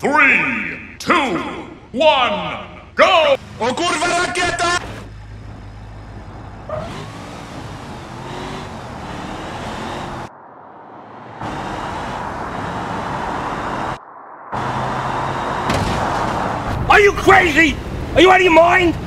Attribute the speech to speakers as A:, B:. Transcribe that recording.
A: 3, 2, 1, go!
B: O kurwa, rakieta!
C: Are you crazy? Are you out of your mind?